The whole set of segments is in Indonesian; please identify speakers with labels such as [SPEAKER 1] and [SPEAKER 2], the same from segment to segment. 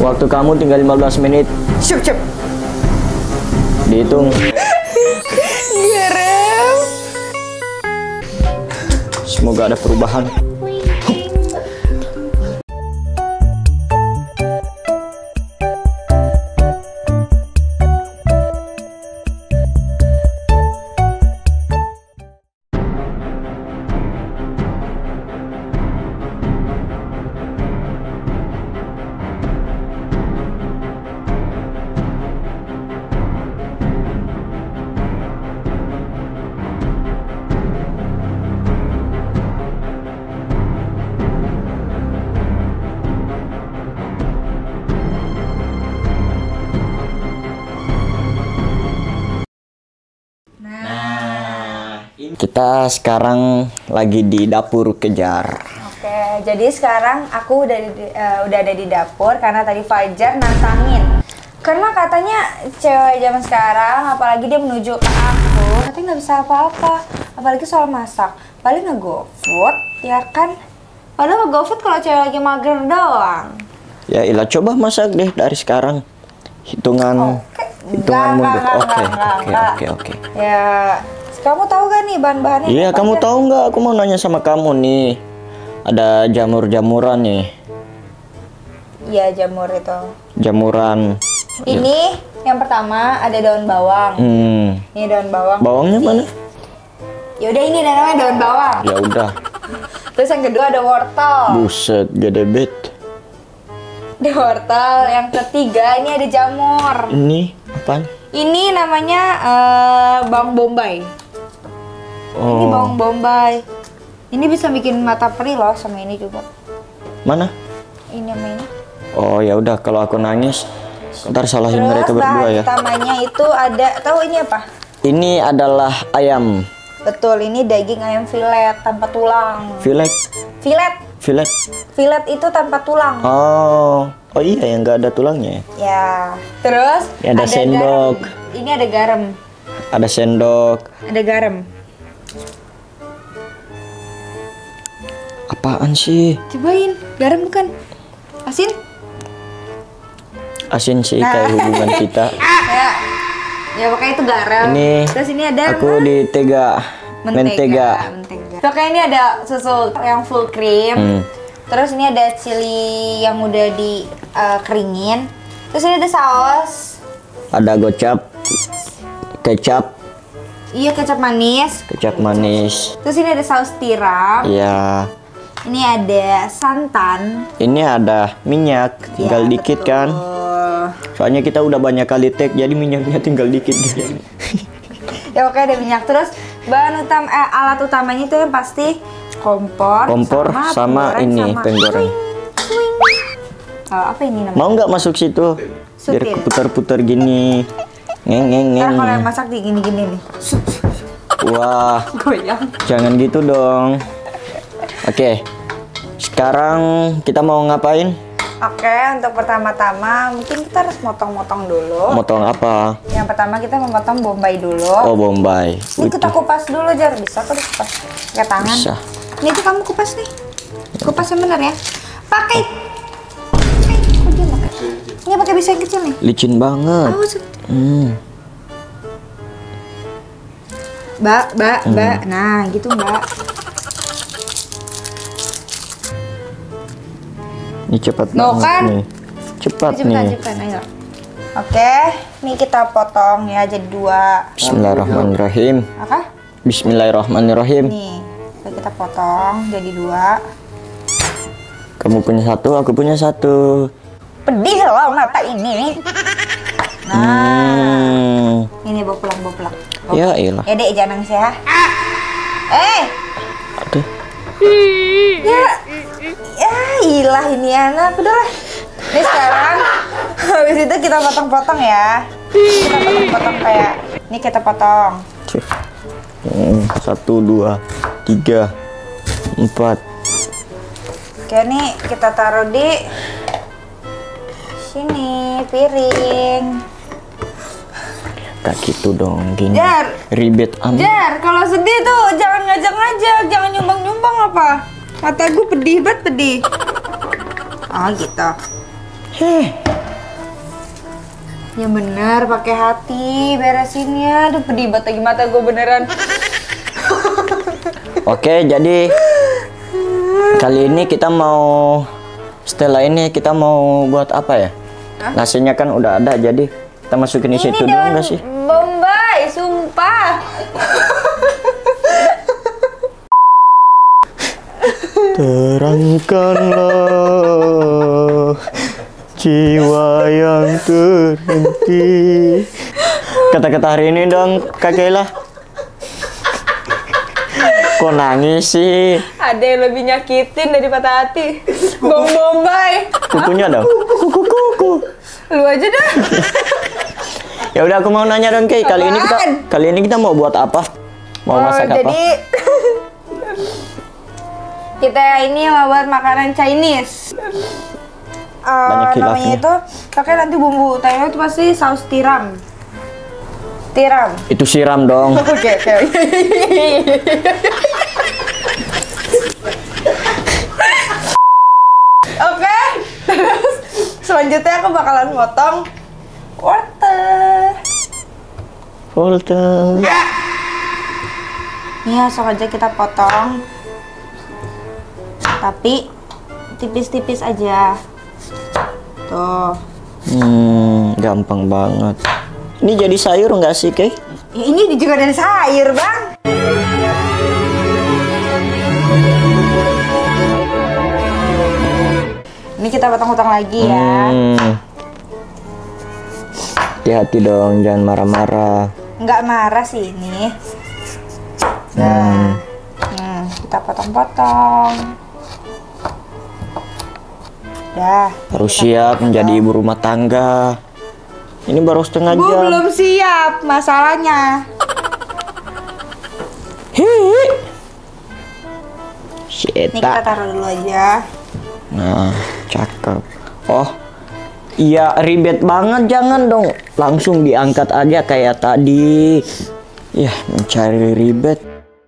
[SPEAKER 1] Waktu kamu tinggal 15 menit.
[SPEAKER 2] Cup.
[SPEAKER 1] Dihitung.
[SPEAKER 2] Garam.
[SPEAKER 1] Semoga ada perubahan. Kita sekarang lagi di dapur kejar.
[SPEAKER 2] Oke, jadi sekarang aku udah ada di dapur karena tadi Fajar nantangin. Karena katanya cewek zaman sekarang, apalagi dia menuju ke aku, katanya nggak bisa apa-apa, apalagi soal masak. Paling nge-GoFood, ya kan? Padahal nge-GoFood kalau cewek lagi mager doang.
[SPEAKER 1] Ya ilah, coba masak deh dari sekarang. Hitungan mundur. Oke.
[SPEAKER 2] Ya, kamu tahu gak nih bahan-bahannya?
[SPEAKER 1] Iya, kamu tahu nggak? Aku mau nanya sama kamu nih. Ada jamur-jamuran nih.
[SPEAKER 2] Iya, jamur itu.
[SPEAKER 1] Jamuran.
[SPEAKER 2] Ini yang pertama ada daun bawang. Ini daun bawang.
[SPEAKER 1] Bawangnya mana?
[SPEAKER 2] Ya udah, ini namanya daun bawang.
[SPEAKER 1] Ya udah.
[SPEAKER 2] Terus yang kedua ada wortel.
[SPEAKER 1] Buset, gede bet.
[SPEAKER 2] Ada wortel. Yang ketiga ini ada jamur.
[SPEAKER 1] Ini apaan?
[SPEAKER 2] Ini namanya bawang bombay. Ini bawang bombay. Ini bisa bikin mata perih loh, sama ini juga.
[SPEAKER 1] Mana?
[SPEAKER 2] Ini namanya.
[SPEAKER 1] Oh ya udah, kalau aku nangis ntar salahin mereka berdua ya.
[SPEAKER 2] Terus bahan utamanya itu ada, tahu ini apa?
[SPEAKER 1] Ini adalah ayam.
[SPEAKER 2] Betul, ini daging ayam filet tanpa tulang.
[SPEAKER 1] Filet.
[SPEAKER 2] Filet itu tanpa tulang.
[SPEAKER 1] Oh iya, yang nggak ada tulangnya.
[SPEAKER 2] Ya. Terus
[SPEAKER 1] Ya, ada sendok.
[SPEAKER 2] Garam. Ini ada garam.
[SPEAKER 1] Ada sendok.
[SPEAKER 2] Ada garam.
[SPEAKER 1] Apaan sih?
[SPEAKER 2] Cobain, garam bukan? Asin?
[SPEAKER 1] Asin sih, kayak hubungan kita.
[SPEAKER 2] Ya pokoknya itu garam.
[SPEAKER 1] Ini
[SPEAKER 2] terus ini ada
[SPEAKER 1] aku di mentega.
[SPEAKER 2] Pokoknya ini ada susu yang full cream. Terus ini ada chili yang udah di keringin. Terus ini ada saus.
[SPEAKER 1] Ada gocap, kecap.
[SPEAKER 2] Iya, kecap manis.
[SPEAKER 1] Kecap manis.
[SPEAKER 2] Terus ini ada saus tiram.
[SPEAKER 1] Iya.
[SPEAKER 2] Ini ada santan.
[SPEAKER 1] Ini ada minyak, tinggal
[SPEAKER 2] Ya,
[SPEAKER 1] dikit
[SPEAKER 2] betul.
[SPEAKER 1] kan. Soalnya kita udah banyak kali take, jadi minyaknya tinggal dikit.
[SPEAKER 2] Ya oke, ada minyak. Terus bahan alat utamanya itu yang pasti kompor
[SPEAKER 1] sama ini penggoreng.
[SPEAKER 2] Apa ini namanya?
[SPEAKER 1] Mau nggak masuk situ? Biar
[SPEAKER 2] Sutil.
[SPEAKER 1] putar-putar gini. Ngeng.
[SPEAKER 2] Karena kalau yang masak di gini-gini nih.
[SPEAKER 1] Wah,
[SPEAKER 2] Goyang.
[SPEAKER 1] jangan gitu dong. Oke, sekarang kita mau ngapain?
[SPEAKER 2] Oke, untuk pertama-tama mungkin kita harus motong-motong dulu.
[SPEAKER 1] Motong apa?
[SPEAKER 2] Yang pertama kita memotong bombay dulu.
[SPEAKER 1] Oh, bombay.
[SPEAKER 2] Ini kita kupas dulu, Jar. Bisa kok dikupas pakai tangan.
[SPEAKER 1] Bisa.
[SPEAKER 2] Ini tuh kamu kupas nih. Kupas yang benar ya. Pakai. Kok dia pakai? Ini pakai pisau yang kecil nih.
[SPEAKER 1] Licin banget.
[SPEAKER 2] Awas. Mbak. Nah, gitu, Mbak.
[SPEAKER 1] Ini cepat
[SPEAKER 2] No,
[SPEAKER 1] banget
[SPEAKER 2] kan?
[SPEAKER 1] nih. Cepat nih.
[SPEAKER 2] Cepetan, ayo. Oke, ini kita potong ya jadi 2.
[SPEAKER 1] Bismillahirrahmanirrahim.
[SPEAKER 2] Apa?
[SPEAKER 1] Bismillahirrahmanirrahim.
[SPEAKER 2] Nih, kita potong jadi 2.
[SPEAKER 1] Kamu punya 1, aku punya 1.
[SPEAKER 2] Pedih loh mata ini. Nah, ini bawa pulang.
[SPEAKER 1] Ya elah.
[SPEAKER 2] Ya Dek, jangan nangis ya.
[SPEAKER 1] Aduh.
[SPEAKER 2] Ya ilah ini anak, udah lah. Ini sekarang habis itu kita potong-potong ya. Kita potong-potong kayak ini, kita potong.
[SPEAKER 1] 1, 2, 3, 4.
[SPEAKER 2] Oke, nih kita taruh di sini piring.
[SPEAKER 1] Gak gitu dong, gini.
[SPEAKER 2] Jar.
[SPEAKER 1] Ribet amat.
[SPEAKER 2] Jar, kalau sedih tuh jangan ngajak-ngajak, jangan nyumbang-nyumbang apa. Mata gue pedih banget, pedih. Oh gitu.
[SPEAKER 1] Heh,
[SPEAKER 2] Ya bener, pakai hati beresinnya. Aduh, pedih banget lagi mata gue beneran.
[SPEAKER 1] Oke, jadi kali ini kita mau, setelah ini kita mau buat apa ya? Nasinya kan udah ada, jadi kita masukin di situ dulu nggak sih?
[SPEAKER 2] Bombay, sumpah.
[SPEAKER 1] Terangkanlah jiwa yang terhenti. Kata-kata hari ini dong, Kak Kayla. Kok nangis sih?
[SPEAKER 2] Ada yang lebih nyakitin dari patah hati. Bom Bombay.
[SPEAKER 1] Kukunya dong. Kuku.
[SPEAKER 2] Lu aja dah.
[SPEAKER 1] Ya udah, aku mau nanya dong, Kay. Kali ini kita mau buat apa? Mau masak apa?
[SPEAKER 2] Jadi kita ini mau buat makanan Chinese.
[SPEAKER 1] Banyak
[SPEAKER 2] Namanya
[SPEAKER 1] khilafnya.
[SPEAKER 2] itu pakai nanti bumbu utamanya itu pasti saus tiram. Tiram.
[SPEAKER 1] Itu siram dong.
[SPEAKER 2] Oke. Oke. Terus selanjutnya aku bakalan potong wortel.
[SPEAKER 1] Wortel.
[SPEAKER 2] Nih langsung aja kita potong. Tapi tipis-tipis aja. Tuh.
[SPEAKER 1] Gampang banget. Ini jadi sayur nggak sih, Kay?
[SPEAKER 2] Ya, ini juga dari sayur, Bang. Ini kita potong-potong lagi ya.
[SPEAKER 1] Hati-hati dong, jangan marah-marah.
[SPEAKER 2] Nggak marah sih ini. Kita potong-potong. Dah.
[SPEAKER 1] Harus siap menjadi ibu rumah tangga. Ini baru setengah
[SPEAKER 2] Gue
[SPEAKER 1] jam.
[SPEAKER 2] belum siap masalahnya.
[SPEAKER 1] Hihi.
[SPEAKER 2] Ini kita
[SPEAKER 1] Syeta.
[SPEAKER 2] taruh dulu aja.
[SPEAKER 1] Nah, cakep. Oh, iya, ribet banget, jangan dong. Langsung diangkat aja kayak tadi. Ya, mencari ribet.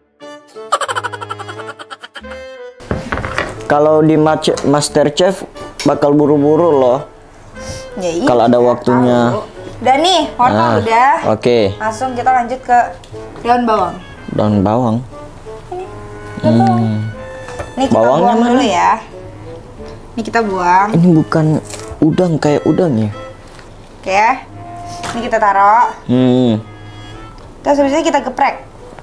[SPEAKER 1] Kalau di Masterchef bakal buru-buru loh.
[SPEAKER 2] Ya, iya,
[SPEAKER 1] Kalau ada waktunya.
[SPEAKER 2] Udah nih, wortel udah.
[SPEAKER 1] Oke.
[SPEAKER 2] Langsung kita lanjut ke daun bawang.
[SPEAKER 1] Daun bawang.
[SPEAKER 2] Ini kita
[SPEAKER 1] Bawangnya
[SPEAKER 2] buang
[SPEAKER 1] mana?
[SPEAKER 2] dulu ya. Ini kita buang.
[SPEAKER 1] Ini bukan udang, kayak udang ya?
[SPEAKER 2] Oke. Ini kita taruh. Terus habis itu kita geprek.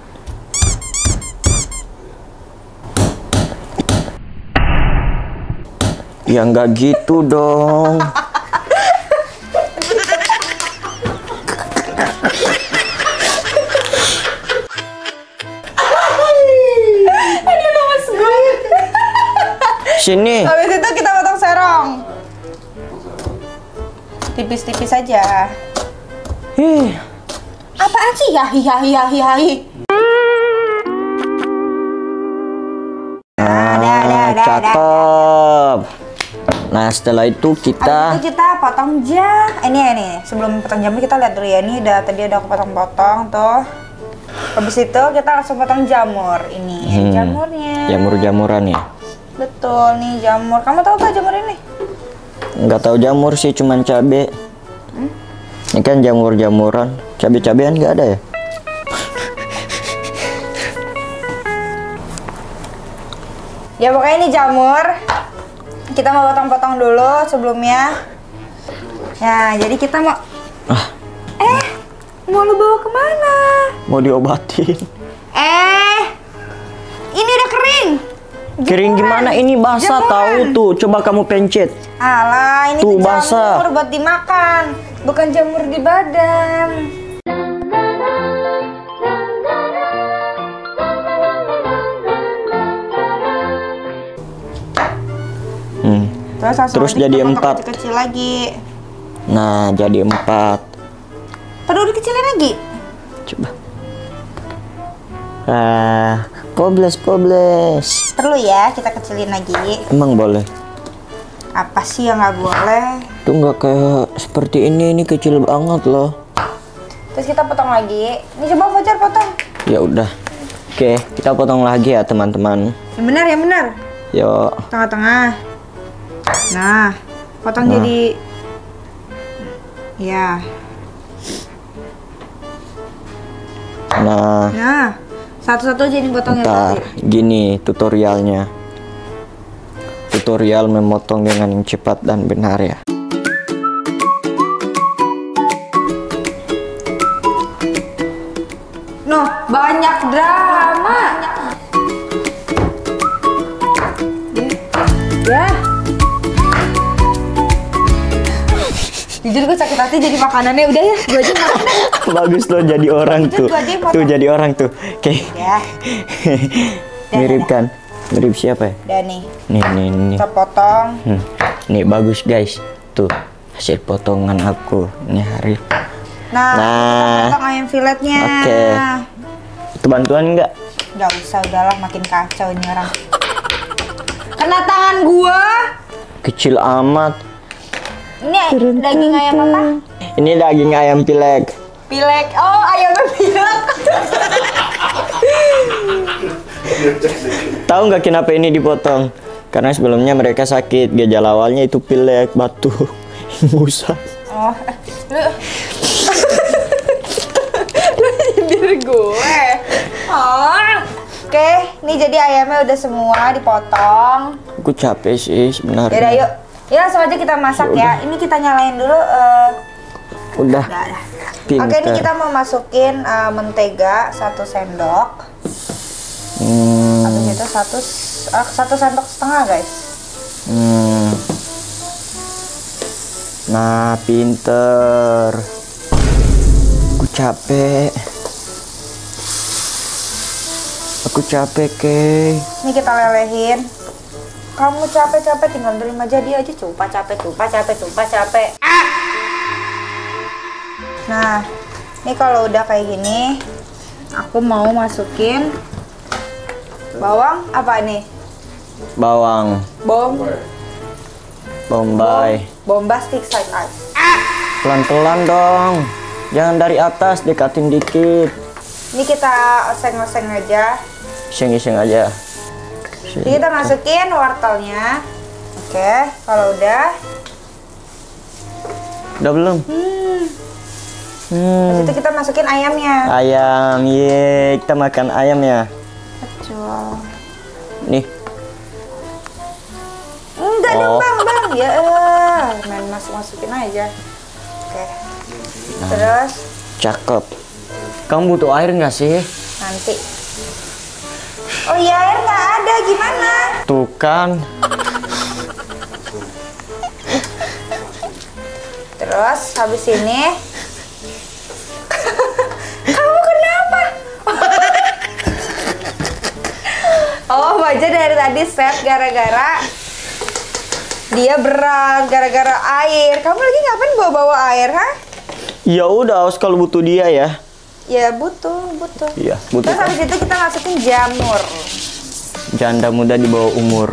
[SPEAKER 1] Ya nggak gitu dong.
[SPEAKER 2] Aduh, lemes gue.
[SPEAKER 1] Sini.
[SPEAKER 2] Habis itu kita potong serong. Tipis-tipis aja.
[SPEAKER 1] Ih,
[SPEAKER 2] Apaan sih? Yahi.
[SPEAKER 1] cakep. Nah, setelah itu
[SPEAKER 2] Habis
[SPEAKER 1] kita
[SPEAKER 2] itu kita potong jam. Ini. Sebelum potong jamnya kita lihat dulu ya. Ini tadi udah aku potong-potong tuh. Habis itu kita langsung potong jamur. Ini jamurnya.
[SPEAKER 1] jamur-jamuran ya.
[SPEAKER 2] Betul nih jamur. Kamu tahu gak jamur ini?
[SPEAKER 1] Nggak tahu jamur sih, cuman cabe. Ini kan jamur-jamuran. Cabe-cabean nggak ada ya?
[SPEAKER 2] Ya pokoknya ini jamur. Kita mau potong-potong dulu sebelumnya. Ya, jadi kita mau mau lu bawa kemana?
[SPEAKER 1] Mau diobatin.
[SPEAKER 2] Ini udah kering.
[SPEAKER 1] Kering gimana? Ini basah tahu tuh. Coba kamu pencet.
[SPEAKER 2] Alah, ini
[SPEAKER 1] Tuh,
[SPEAKER 2] tuh
[SPEAKER 1] basah.
[SPEAKER 2] jamur buat dimakan, bukan jamur di badan.
[SPEAKER 1] Terus
[SPEAKER 2] nanti
[SPEAKER 1] jadi
[SPEAKER 2] kita potong
[SPEAKER 1] 4.
[SPEAKER 2] kecil-kecil lagi.
[SPEAKER 1] Nah, jadi 4.
[SPEAKER 2] Perlu dikecilin lagi.
[SPEAKER 1] Coba. Pobles.
[SPEAKER 2] Perlu ya, kita kecilin lagi.
[SPEAKER 1] Emang boleh?
[SPEAKER 2] Apa sih yang nggak boleh?
[SPEAKER 1] Tuh nggak kayak seperti ini kecil banget loh.
[SPEAKER 2] Terus kita potong lagi. Ini coba Fajar potong.
[SPEAKER 1] Ya udah. Oke, kita potong lagi ya teman-teman.
[SPEAKER 2] Yang benar, yang benar.
[SPEAKER 1] Yuk.
[SPEAKER 2] Tengah-tengah. Nah, potong jadi. Ya.
[SPEAKER 1] Nah,
[SPEAKER 2] Nah, satu-satu aja nih potongnya.
[SPEAKER 1] ntar gini tutorialnya. Tutorial memotong dengan yang cepat dan benar ya.
[SPEAKER 2] Noh, banyak drama. Ya. Jujur gue sakit hati jadi makanannya udah ya, gue aja makan.
[SPEAKER 1] Bagus loh jadi orang tuh.
[SPEAKER 2] Gua aja yang potong.
[SPEAKER 1] Tuh jadi orang tuh. Oke.
[SPEAKER 2] Ya,
[SPEAKER 1] Mirip kan? Mirip siapa ya?
[SPEAKER 2] udah nih.
[SPEAKER 1] Nih.
[SPEAKER 2] Kita potong.
[SPEAKER 1] Nih bagus guys. Tuh hasil potongan aku. Nih hari.
[SPEAKER 2] Nah,
[SPEAKER 1] Nah.
[SPEAKER 2] kita potong ayam filetnya.
[SPEAKER 1] Oke. Itu bantuan nggak?
[SPEAKER 2] Gak usah, udahlah makin kacau ini orang. Kena tangan gua.
[SPEAKER 1] Kecil amat.
[SPEAKER 2] Ini daging ayam apa?
[SPEAKER 1] Ini daging ayam pilek.
[SPEAKER 2] Pilek. Oh, ayamnya pilek.
[SPEAKER 1] Tahu nggak kenapa ini dipotong? Karena sebelumnya mereka sakit. Gejala awalnya itu pilek, batuk, musa.
[SPEAKER 2] Oh, lu nyindir gue. Oh. Oke, ini jadi ayamnya udah semua dipotong.
[SPEAKER 1] Aku capek sih sebenarnya.
[SPEAKER 2] Yaudah yuk. Ya langsung aja kita masak ya. Ini kita nyalain dulu.
[SPEAKER 1] Udah.
[SPEAKER 2] Udah.
[SPEAKER 1] Pinter.
[SPEAKER 2] Oke, ini kita mau masukin mentega 1 sendok. Habis itu 1 sendok setengah guys.
[SPEAKER 1] Nah, pinter. Aku capek. Kay.
[SPEAKER 2] Ini kita lelehin. Kamu capek-capek tinggal terima jadi aja. Cupa capek. Nah, ini kalau udah kayak gini, aku mau masukin bawang apa nih?
[SPEAKER 1] Bawang bombay.
[SPEAKER 2] Bombastic side eyes.
[SPEAKER 1] Pelan-pelan dong. Jangan dari atas, dekatin dikit.
[SPEAKER 2] Ini kita oseng-oseng aja.
[SPEAKER 1] Iseng-iseng aja.
[SPEAKER 2] Jadi kita masukin wortelnya. Oke, kalau udah.
[SPEAKER 1] Udah belum?
[SPEAKER 2] Terus itu kita masukin ayamnya.
[SPEAKER 1] Ayam, ye, kita makan ayam ya.
[SPEAKER 2] Betul.
[SPEAKER 1] Nih,
[SPEAKER 2] Enggak dong
[SPEAKER 1] Oh.
[SPEAKER 2] bang. Ya main masukin aja. Oke. Terus
[SPEAKER 1] cakep. Kamu butuh air nggak sih?
[SPEAKER 2] nanti. Oh iya, air nggak ada, gimana?
[SPEAKER 1] Tuh kan.
[SPEAKER 2] Terus habis ini kamu kenapa? Oh, Baja dari tadi set gara-gara dia berat gara-gara air. Kamu lagi ngapain bawa-bawa air, ha?
[SPEAKER 1] Ya udah, Aus kalau butuh dia ya.
[SPEAKER 2] Ya butuh.
[SPEAKER 1] Iya, butuh.
[SPEAKER 2] Terus habis itu kita masukin jamur.
[SPEAKER 1] Janda muda di bawah umur.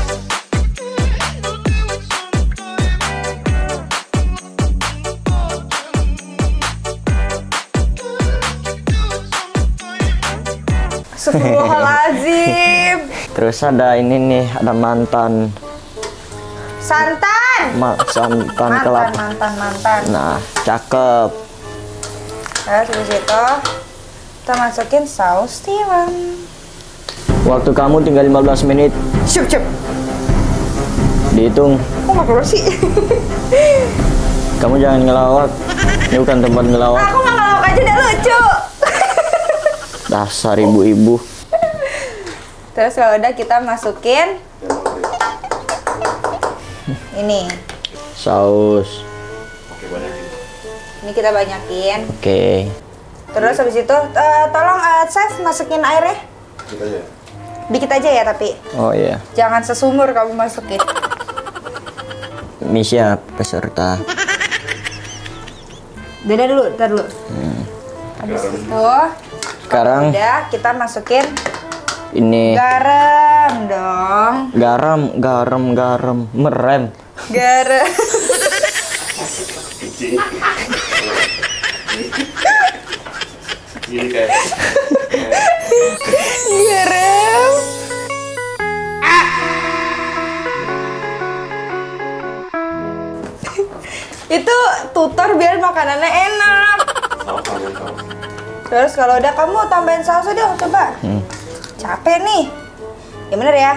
[SPEAKER 2] Astagfirullahaladzim.
[SPEAKER 1] Terus ada ini nih, ada mantan.
[SPEAKER 2] Santan.
[SPEAKER 1] Santan kelapa.
[SPEAKER 2] Mantan.
[SPEAKER 1] Nah, cakep.
[SPEAKER 2] Terus habis itu kita masukin saus tiram.
[SPEAKER 1] Waktu kamu tinggal 15 menit.
[SPEAKER 2] Cup.
[SPEAKER 1] Dihitung.
[SPEAKER 2] Kok nggak keluar sih?
[SPEAKER 1] Kamu jangan ngelawak. Ini bukan tempat ngelawak.
[SPEAKER 2] Aku nggak ngelawak aja udah lucu.
[SPEAKER 1] Dasar ibu-ibu.
[SPEAKER 2] Terus kalau udah kita masukin ini.
[SPEAKER 1] Saus.
[SPEAKER 2] Ini kita banyakin.
[SPEAKER 1] Oke.
[SPEAKER 2] Terus habis itu tolong chef masukin airnya. Dikit aja ya tapi.
[SPEAKER 1] Oh iya.
[SPEAKER 2] Jangan sesumur kamu masukin.
[SPEAKER 1] Ini siap peserta.
[SPEAKER 2] Beda dulu, ntar dulu. Habis itu
[SPEAKER 1] Sekarang
[SPEAKER 2] udah kita masukin
[SPEAKER 1] ini
[SPEAKER 2] garam dong.
[SPEAKER 1] garam merem.
[SPEAKER 2] Garam.
[SPEAKER 3] Ini kayak
[SPEAKER 2] Garam. Itu tutor biar makanannya enak.
[SPEAKER 3] saus.
[SPEAKER 2] Terus kalau udah kamu tambahin salsa dong, coba. Capek nih. Ya bener ya.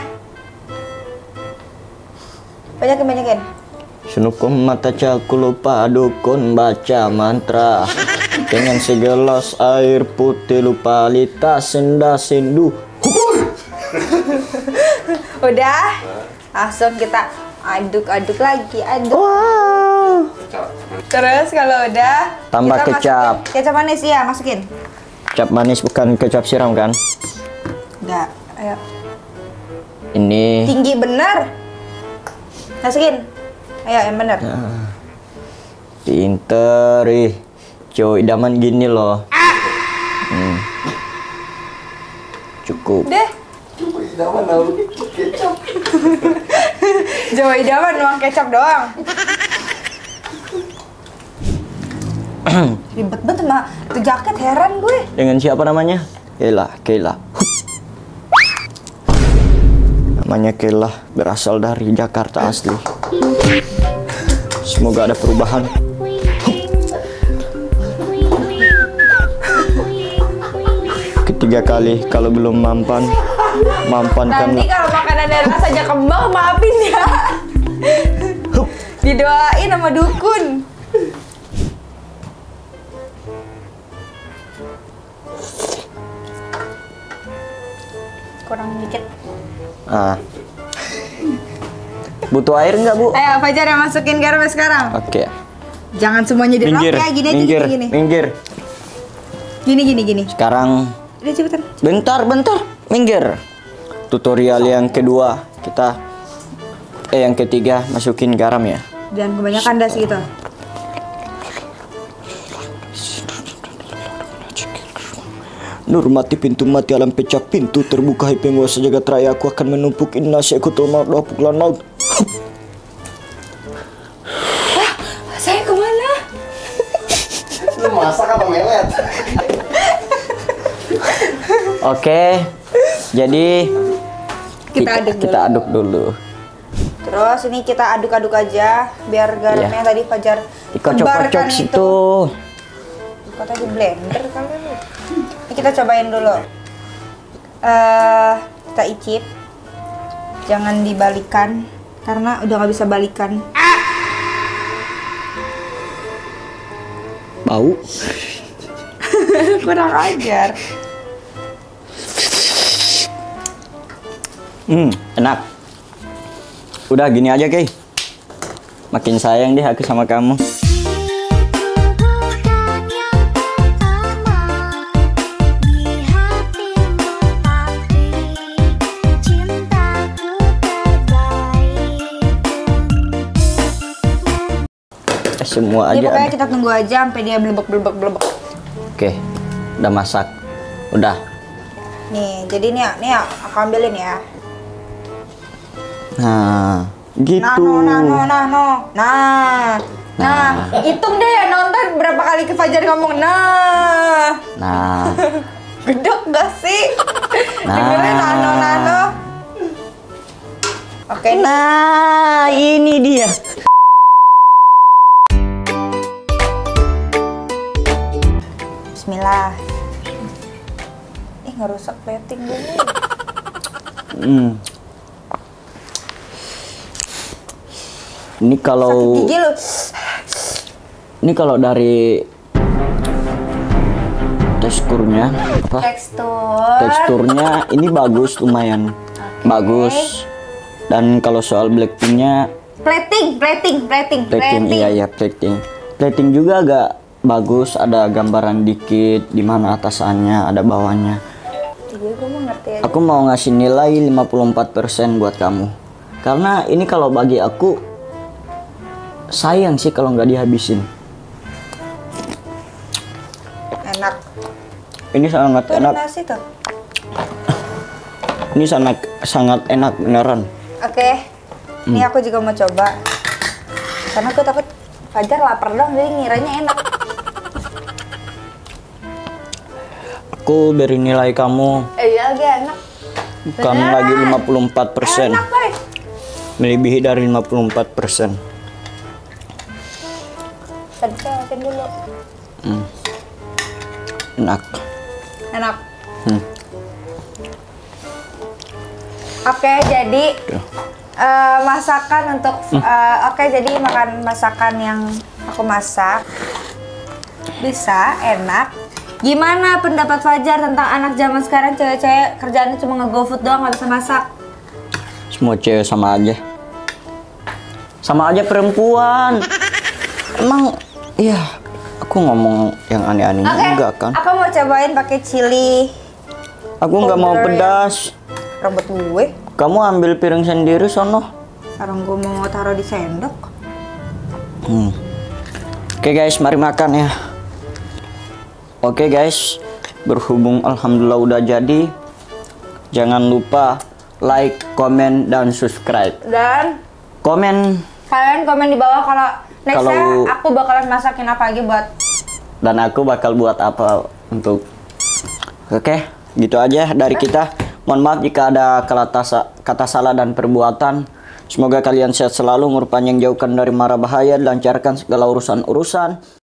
[SPEAKER 2] Banyakin.
[SPEAKER 1] Senukum mata caku lupa dukun baca mantra. Dengan segelas air putih lupa lita senda sendu.
[SPEAKER 2] Udah. Langsung kita aduk-aduk lagi, aduk.
[SPEAKER 1] Wow.
[SPEAKER 2] Terus kalau udah
[SPEAKER 1] Tambah
[SPEAKER 2] kita
[SPEAKER 1] kecap.
[SPEAKER 2] masukin kecap manis ya, masukin.
[SPEAKER 1] Kecap manis bukan kecap siram kan?
[SPEAKER 2] Enggak, ayo.
[SPEAKER 1] Ini
[SPEAKER 2] Tinggi bener. Masukin. Ayo, yang bener.
[SPEAKER 1] pinter ih. Cowok idaman gini loh. Cukup.
[SPEAKER 2] Deh. Jawa idaman nuang kecap doang. Ribet banget sama itu jaket, heran gue.
[SPEAKER 1] Dengan siapa namanya? Kela. Namanya Kela, berasal dari Jakarta asli. Semoga ada perubahan. Ketiga kali kalau belum mampankan.
[SPEAKER 2] Nanti kalau makanan ada rasanya kembang, maafin ya. Didoain sama dukun. Kurang dikit.
[SPEAKER 1] Butuh air nggak, Bu?
[SPEAKER 2] Ayo, Fajar yang masukin garamnya sekarang.
[SPEAKER 1] Oke.
[SPEAKER 2] Jangan semuanya di
[SPEAKER 1] Minggir,
[SPEAKER 2] ya, gini aja, gini.
[SPEAKER 1] minggir.
[SPEAKER 2] Gini.
[SPEAKER 1] Sekarang
[SPEAKER 2] Udah cepetan.
[SPEAKER 1] bentar. Minggir. Tutorial yang kedua kita yang ketiga masukin garam ya.
[SPEAKER 2] Jangan kebanyakan dah segitu.
[SPEAKER 1] Nurmati pintu mati alam pecah pintu terbuka hai penguasa jagat raya aku akan menumpuk inna syekutul maut puklan maut.
[SPEAKER 2] Saya kemana?
[SPEAKER 3] Lu masak apa melet?
[SPEAKER 1] Oke. Jadi
[SPEAKER 2] Kita aduk
[SPEAKER 1] dulu.
[SPEAKER 2] Terus ini kita aduk-aduk aja biar garamnya tadi Fajar
[SPEAKER 1] Dikocok-kocok
[SPEAKER 2] tebarkan
[SPEAKER 1] situ.
[SPEAKER 2] Kok tadi blender kali lu? Ini kita cobain dulu. Kita icip. Jangan dibalikan karena udah nggak bisa balikan.
[SPEAKER 1] Bau.
[SPEAKER 2] Kurang ajar.
[SPEAKER 1] Enak. Udah gini aja, Kay. Makin sayang deh aku sama kamu. Semua
[SPEAKER 2] Ini
[SPEAKER 1] aja
[SPEAKER 2] pokoknya
[SPEAKER 1] ada.
[SPEAKER 2] kita tunggu aja sampai dia blebek.
[SPEAKER 1] Oke, udah masak. Udah.
[SPEAKER 2] Nih, jadi nih aku ambilin ya.
[SPEAKER 1] Nah, gitu.
[SPEAKER 2] Nah, hitung deh ya nonton berapa kali ke Fajar ngomong nah. Gedek gak sih? Dengerin nano. Oke.
[SPEAKER 1] Nah, ini dia.
[SPEAKER 2] Bismillah. Ngerusak plating gue.
[SPEAKER 1] Ini kalau
[SPEAKER 2] Gigi lu.
[SPEAKER 1] Ini kalau dari teksturnya ini bagus, lumayan bagus. Dan kalau soal blackpinknya
[SPEAKER 2] Plating.
[SPEAKER 1] iya plating juga agak bagus, ada gambaran dikit di mana atasannya, ada bawahnya.
[SPEAKER 2] Iya, gue mau ngerti aja.
[SPEAKER 1] Aku mau ngasih nilai 54% buat kamu. Karena ini kalau bagi aku sayang sih kalau nggak dihabisin.
[SPEAKER 2] Enak.
[SPEAKER 1] Ini sangat
[SPEAKER 2] Tuh,
[SPEAKER 1] enak.
[SPEAKER 2] nasi tuh.
[SPEAKER 1] Ini sangat enak beneran.
[SPEAKER 2] Oke. Ini aku juga mau coba. Karena aku takut Fajar lapar dong, jadi ngiranya enak.
[SPEAKER 1] Aku beri nilai kamu
[SPEAKER 2] Iya, lagi enak.
[SPEAKER 1] bukan lagi 54%.
[SPEAKER 2] Enak, Boy.
[SPEAKER 1] Melebihi dari 54%.
[SPEAKER 2] Tadi saya makan dulu.
[SPEAKER 1] Enak.
[SPEAKER 2] Enak.
[SPEAKER 1] Hmm.
[SPEAKER 2] Oke, jadi
[SPEAKER 1] Tuh.
[SPEAKER 2] masakan untuk oke, jadi makan masakan yang aku masak bisa enak. Gimana pendapat Fajar tentang anak zaman sekarang, cewek-cewek kerjaannya cuma nge-GoFood doang, nggak bisa masak?
[SPEAKER 1] Semua cewek sama aja. Sama aja perempuan. Emang iya, aku ngomong yang aneh-aneh
[SPEAKER 2] Oke,
[SPEAKER 1] juga kan.
[SPEAKER 2] aku mau cobain pakai chili.
[SPEAKER 1] Aku nggak mau
[SPEAKER 2] powder
[SPEAKER 1] pedas.
[SPEAKER 2] Rambut gue.
[SPEAKER 1] Kamu ambil piring sendiri sono.
[SPEAKER 2] Sekarang gue mau taruh di sendok.
[SPEAKER 1] Oke guys, mari makan ya. Oke guys, berhubung alhamdulillah udah jadi. Jangan lupa like, komen, dan subscribe.
[SPEAKER 2] Dan
[SPEAKER 1] Komen
[SPEAKER 2] kalian komen di bawah kalau next
[SPEAKER 1] Kalau-
[SPEAKER 2] time aku bakalan masakin apa lagi buat.
[SPEAKER 1] dan aku bakal buat apa untuk. Oke, gitu aja dari kita. Mohon maaf jika ada kata salah dan perbuatan. Semoga kalian sehat selalu, umur panjang, jauhkan dari mara bahaya, lancarkan segala urusan-urusan.